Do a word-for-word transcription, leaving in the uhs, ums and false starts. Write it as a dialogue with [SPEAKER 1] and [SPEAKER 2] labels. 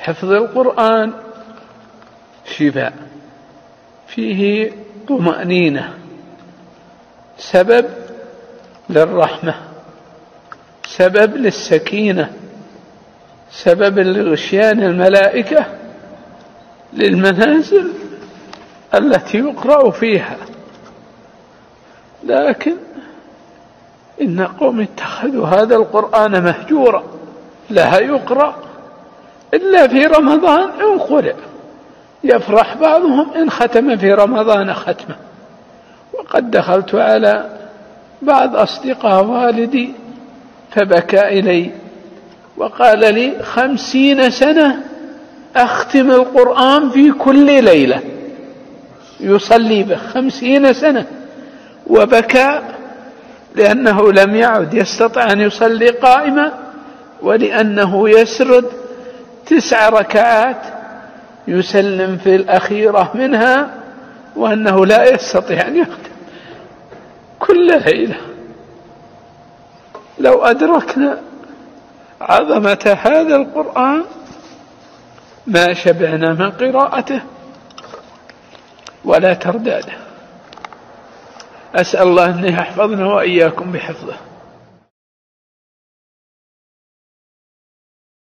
[SPEAKER 1] حفظ القرآن شفاء، فيه طمأنينة، سبب للرحمة، سبب للسكينة، سبب لغشيان الملائكة للمنازل التي يقرأ فيها. لكن إن قوم اتخذوا هذا القرآن مهجورا، لا يقرأ إلا في رمضان إن قرأ، يفرح بعضهم إن ختم في رمضان ختمة. وقد دخلت على بعض أصدقاء والدي فبكى إلي وقال لي خمسين سنة أختم القرآن في كل ليلة، يصلي به خمسين سنة، وبكى لأنه لم يعد يستطيع أن يصلي قائما، ولأنه يسرد تسع ركعات يسلم في الأخيرة منها، وأنه لا يستطيع أن يختم كل ليلة. لو أدركنا عظمة هذا القرآن ما شبعنا من قراءته ولا ترداده. أسأل الله أن يحفظنا وإياكم بحفظه.